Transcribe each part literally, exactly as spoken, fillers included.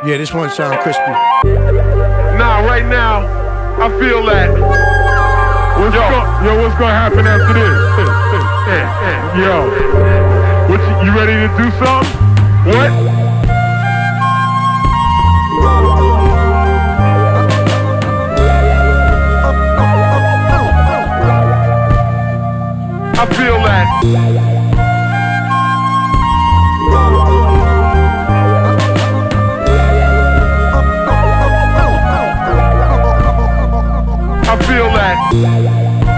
Yeah, this one sound crispy. Nah, right now, I feel that. What's yo, go, yo, what's gonna happen after this? Yo, what you, you ready to do something? What? I feel that. I feel that.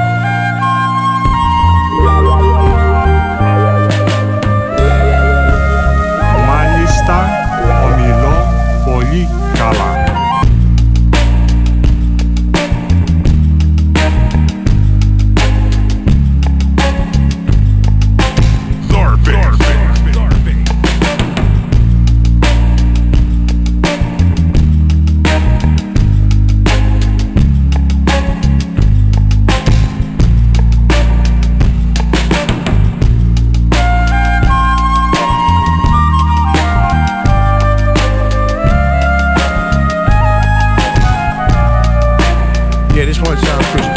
Malista omilo polikala. Yeah, this one sound crispy.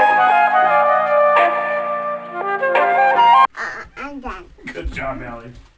Good job, Allie.